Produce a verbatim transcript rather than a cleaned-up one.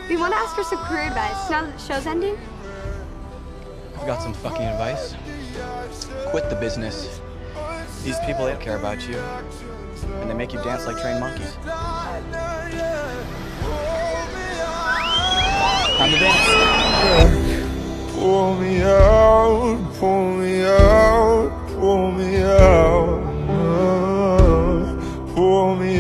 We want to ask for some career advice now that the show's ending. I've got some fucking advice. Quit the business. These people, they don't care about you. And they make you dance like trained monkeys. Time to dance. Pull me out, pull me out, pull me out, uh, pull me